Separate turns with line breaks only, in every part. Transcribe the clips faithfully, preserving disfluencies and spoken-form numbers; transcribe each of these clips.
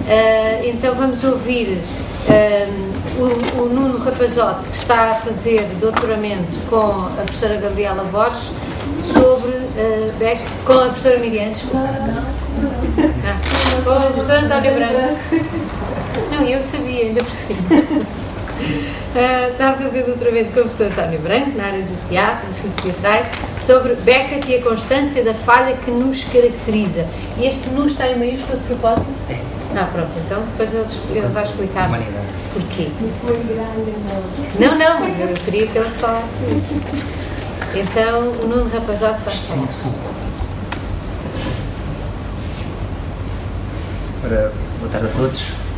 Uh, então vamos ouvir uh, o, o Nuno Rapazote, que está a fazer doutoramento com a professora Gabriela Borges sobre uh, Beckett, com a professora Miriam, desculpa. Ah, com a professora Antónia Branco. Não, eu sabia, ainda por cima. Uh, está a fazer doutoramento com a professora Antónia Branco na área do teatro, dos estudos teatrais, sobre Beckett e a constância da falha que nos caracteriza. E este "nos" está em maiúsculo de propósito? É. Ah, pronto, então depois ele, ele vai explicar porquê. Não, não, mas eu queria que ele falasse isso. Então, o Nuno Rapazote vai falar.
Ora, boa tarde a todos.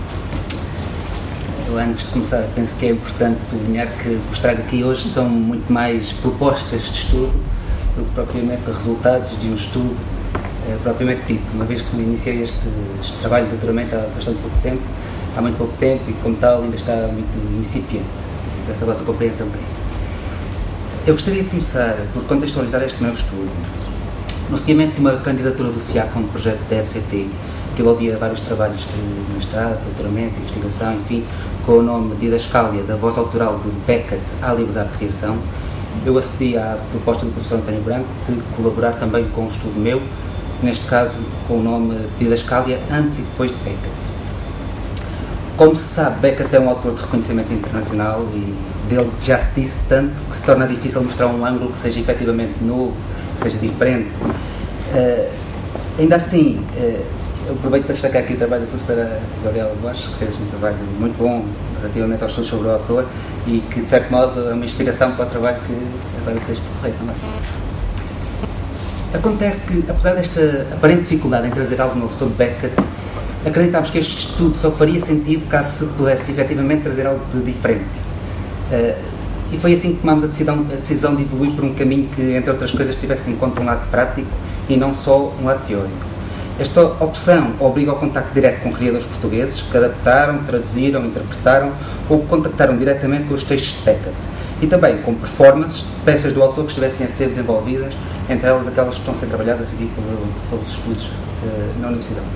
Eu, antes de começar, penso que é importante sublinhar que o que vos trago aqui hoje são muito mais propostas de estudo do que propriamente resultados de um estudo eh, propriamente dito, uma vez que me iniciei este, este trabalho de doutoramento há bastante pouco tempo, há muito pouco tempo e, como tal, ainda está muito incipiente. Essa vossa compreensão para isso. Eu gostaria de começar por contextualizar este meu estudo no seguimento de uma candidatura do SIAC, um projeto da F C T, que envolvia vários trabalhos de mestrado, doutoramento, investigação, enfim, com o nome Didascália da voz autoral de Beckett à liberdade de criação. Eu acedi à proposta do professor António Branco de colaborar também com um estudo meu, neste caso com o nome Didascália antes e depois de Beckett. Como se sabe, Beckett é um autor de reconhecimento internacional e dele já se disse tanto que se torna difícil mostrar um ângulo que seja efetivamente novo, que seja diferente. Uh, ainda assim, uh, eu aproveito para destacar aqui o trabalho da professora Gabriela Borges, que fez um trabalho muito bom relativamente aos estudos sobre o autor e que, de certo modo, é uma inspiração para o trabalho que agora desejo percorrer também. Acontece que, apesar desta aparente dificuldade em trazer algo novo sobre Beckett, acreditámos que este estudo só faria sentido caso se pudesse efetivamente trazer algo de diferente. Uh, e foi assim que tomámos a decisão, a decisão de evoluir por um caminho que, entre outras coisas, tivesse em conta um lado prático e não só um lado teórico. Esta opção obriga ao contacto direto com criadores portugueses que adaptaram, traduziram, interpretaram ou contactaram diretamente com os textos de Beckett e também com performances de peças do autor que estivessem a ser desenvolvidas, entre elas aquelas que estão a ser trabalhadas aqui pelo, pelos estudos uh, na Universidade.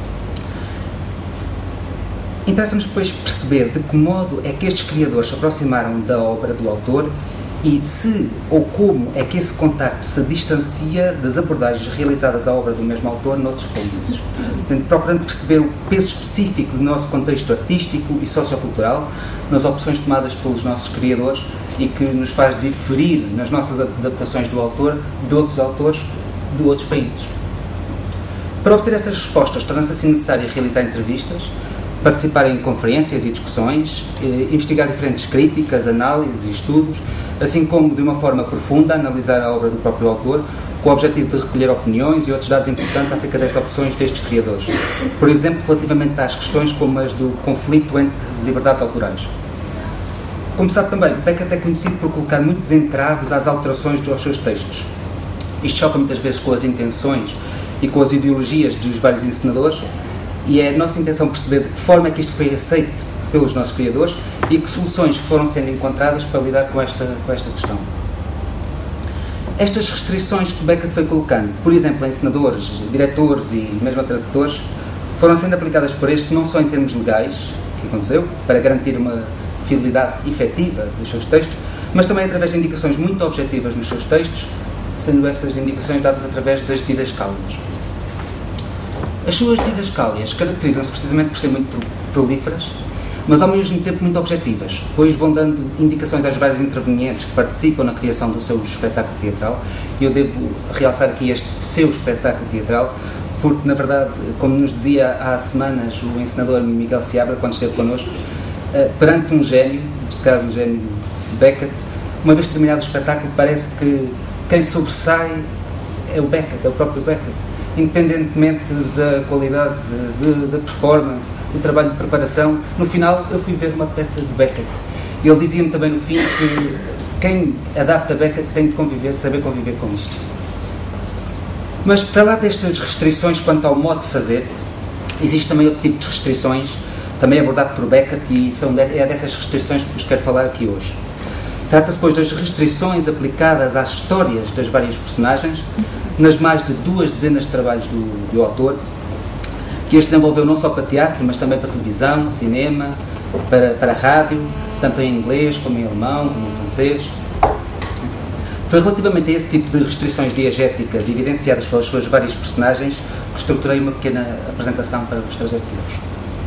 Interessa-nos, depois, perceber de que modo é que estes criadores se aproximaram da obra do autor e se ou como é que esse contacto se distancia das abordagens realizadas à obra do mesmo autor noutros países. Portanto, procurando perceber o peso específico do nosso contexto artístico e sociocultural nas opções tomadas pelos nossos criadores e que nos faz diferir nas nossas adaptações do autor de outros autores de outros países. Para obter essas respostas, torna-se assim necessário realizar entrevistas, participar em conferências e discussões, investigar diferentes críticas, análises e estudos, assim como, de uma forma profunda, analisar a obra do próprio autor, com o objetivo de recolher opiniões e outros dados importantes acerca das opções destes criadores. Por exemplo, relativamente às questões como as do conflito entre liberdades autorais. Como sabe também, Beckett é conhecido por colocar muitos entraves às alterações dos seus textos. Isto choca muitas vezes com as intenções e com as ideologias dos vários encenadores, e é a nossa intenção perceber de que forma é que isto foi aceito pelos nossos criadores e que soluções foram sendo encontradas para lidar com esta, com esta questão. Estas restrições que Beckett foi colocando, por exemplo, a encenadores, diretores e mesmo a tradutores, foram sendo aplicadas por este não só em termos legais, que aconteceu, para garantir uma fidelidade efetiva dos seus textos, mas também através de indicações muito objetivas nos seus textos, sendo estas indicações dadas através das didascálias. As suas didascálias caracterizam-se precisamente por serem muito prolíferas, mas ao mesmo tempo muito objetivas, pois vão dando indicações às várias intervenientes que participam na criação do seu espetáculo teatral, e eu devo realçar aqui este seu espetáculo teatral, porque, na verdade, como nos dizia há semanas o encenador Miguel Seabra, quando esteve connosco, perante um gênio, neste caso um gênio Beckett, uma vez terminado o espetáculo, parece que quem sobressai é o Beckett, é o próprio Beckett. Independentemente da qualidade da performance, do trabalho de preparação, no final eu fui ver uma peça de Beckett. E ele dizia-me também no fim que quem adapta Beckett tem de conviver, saber conviver com isto. Mas para lá destas restrições quanto ao modo de fazer, existe também outro tipo de restrições, também abordado por Beckett, e são de, é dessas restrições que vos quero falar aqui hoje. Trata-se, pois, das restrições aplicadas às histórias das várias personagens, nas mais de duas dezenas de trabalhos do, do autor, que este desenvolveu não só para teatro, mas também para televisão, cinema, para, para rádio, tanto em inglês como em alemão, como em francês. Foi relativamente a esse tipo de restrições diegéticas evidenciadas pelas suas várias personagens que estruturei uma pequena apresentação para vos trazer aqui hoje.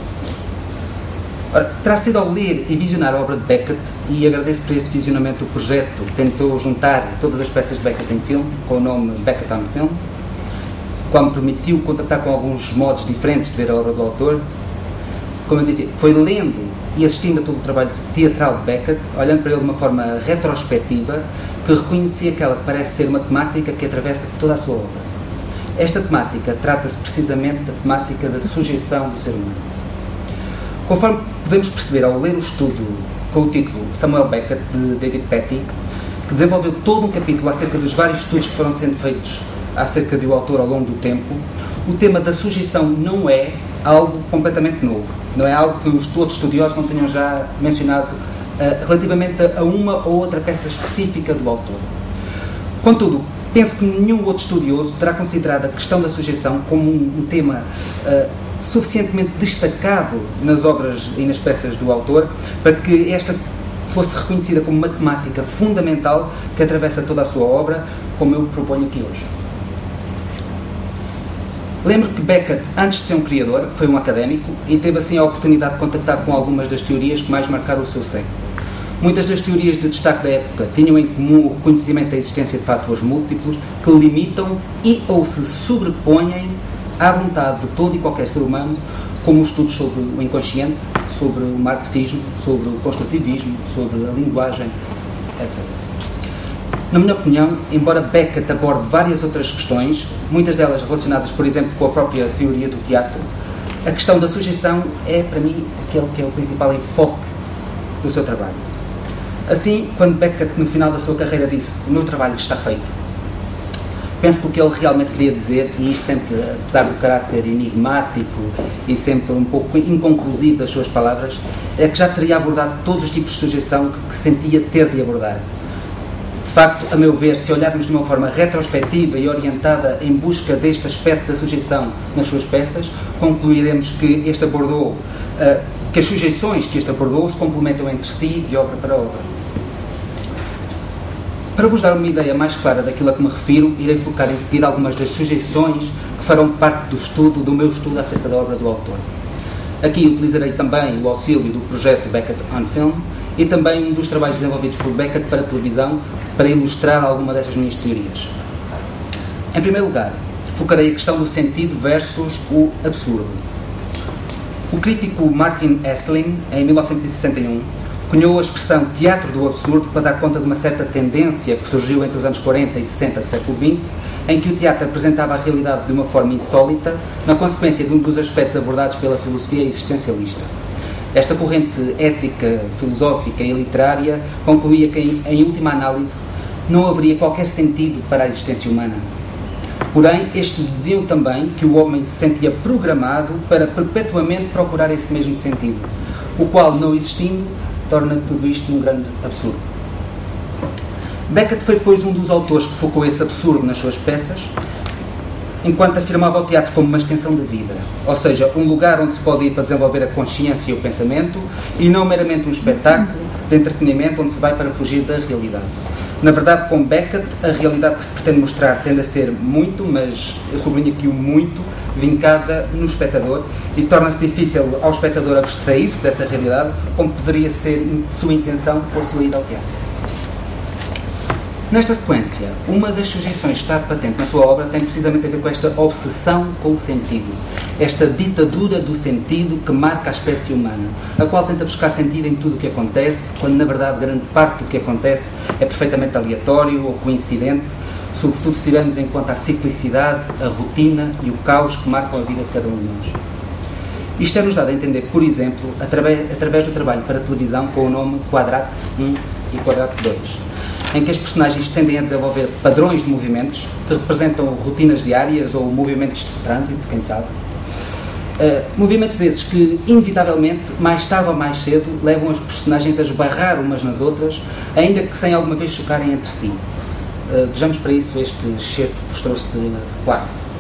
Ora, terá sido ao ler e visionar a obra de Beckett, e agradeço por esse visionamento o projeto que tentou juntar todas as peças de Beckett em filme, com o nome Beckett on Film, qual me permitiu contactar com alguns modos diferentes de ver a obra do autor. Como eu dizia, foi lendo e assistindo a todo o trabalho teatral de Beckett, olhando para ele de uma forma retrospectiva, que reconheci aquela que parece ser uma temática que atravessa toda a sua obra. Esta temática trata-se precisamente da temática da sujeição do ser humano. Conforme podemos perceber ao ler o estudo com o título Samuel Beckett, de David Petty, que desenvolveu todo um capítulo acerca dos vários estudos que foram sendo feitos acerca do autor ao longo do tempo, o tema da sujeição não é algo completamente novo, não é algo que os outros estudiosos não tenham já mencionado uh, relativamente a uma ou outra peça específica do autor. Contudo, penso que nenhum outro estudioso terá considerado a questão da sujeição como um, um tema uh, suficientemente destacado nas obras e nas peças do autor para que esta fosse reconhecida como uma temática fundamental que atravessa toda a sua obra, como eu proponho aqui hoje. Lembro que Beckett, antes de ser um criador, foi um académico e teve assim a oportunidade de contactar com algumas das teorias que mais marcaram o seu século. Muitas das teorias de destaque da época tinham em comum o reconhecimento da existência de fatores múltiplos que limitam e ou se sobrepõem à vontade de todo e qualquer ser humano, como os estudos sobre o inconsciente, sobre o marxismo, sobre o construtivismo, sobre a linguagem, etcétera. Na minha opinião, embora Beckett aborde várias outras questões, muitas delas relacionadas, por exemplo, com a própria teoria do teatro, a questão da sujeição é, para mim, aquele que é o principal enfoque do seu trabalho. Assim, quando Beckett, no final da sua carreira, disse "o meu trabalho está feito", penso que o que ele realmente queria dizer, e isto sempre, apesar do caráter enigmático e sempre um pouco inconclusivo das suas palavras, é que já teria abordado todos os tipos de sujeição que sentia ter de abordar. De facto, a meu ver, se olharmos de uma forma retrospectiva e orientada em busca deste aspecto da sujeição nas suas peças, concluiremos que este abordou, uh, que as sujeições que este abordou se complementam entre si de obra para obra. Para vos dar uma ideia mais clara daquilo a que me refiro, irei focar em seguida algumas das sujeições que farão parte do estudo, do meu estudo acerca da obra do autor. Aqui utilizarei também o auxílio do projeto Beckett on Film e também um dos trabalhos desenvolvidos por Beckett para a televisão para ilustrar alguma destas minhas teorias. Em primeiro lugar, focarei a questão do sentido versus o absurdo. O crítico Martin Esslin, em mil novecentos e sessenta e um, cunhou a expressão teatro do absurdo para dar conta de uma certa tendência que surgiu entre os anos quarenta e sessenta do século vinte, em que o teatro apresentava a realidade de uma forma insólita, na consequência de um dos aspectos abordados pela filosofia existencialista. Esta corrente ética, filosófica e literária concluía que, em, em última análise, não haveria qualquer sentido para a existência humana. Porém, estes diziam também que o homem se sentia programado para perpetuamente procurar esse mesmo sentido, o qual, não existindo, torna tudo isto um grande absurdo. Beckett foi, pois, um dos autores que focou esse absurdo nas suas peças, enquanto afirmava o teatro como uma extensão da vida, ou seja, um lugar onde se pode ir para desenvolver a consciência e o pensamento, e não meramente um espetáculo de entretenimento onde se vai para fugir da realidade. Na verdade, com Beckett, a realidade que se pretende mostrar tende a ser muito, mas eu sublinho aqui o muito, vincada no espectador, e torna-se difícil ao espectador abstrair-se dessa realidade, como poderia ser sua intenção ou sua ida ao teatro. Nesta sequência, uma das sujeições que está patente na sua obra tem precisamente a ver com esta obsessão com o sentido, esta ditadura do sentido que marca a espécie humana, a qual tenta buscar sentido em tudo o que acontece, quando na verdade grande parte do que acontece é perfeitamente aleatório ou coincidente, sobretudo se tivermos em conta a ciclicidade, a rotina e o caos que marcam a vida de cada um de nós. Isto é-nos dado a entender, por exemplo, através, através do trabalho para a televisão com o nome Quadrate um e Quadrate dois, em que as personagens tendem a desenvolver padrões de movimentos que representam rotinas diárias ou movimentos de trânsito, quem sabe. Uh, movimentos esses que, inevitavelmente, mais tarde ou mais cedo, levam as personagens a esbarrar umas nas outras, ainda que sem alguma vez chocarem entre si. Uh, vejamos para isso este excerto que vos trouxe de quadro.